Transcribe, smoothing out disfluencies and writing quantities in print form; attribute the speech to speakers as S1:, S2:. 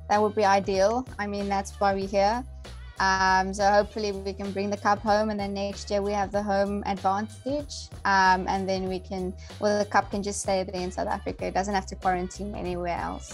S1: That would be ideal. I mean, that's why we're here. So hopefully we can bring the cup home, and then next year we have the home advantage. And then the cup can just stay there in South Africa. It doesn't have to quarantine anywhere else.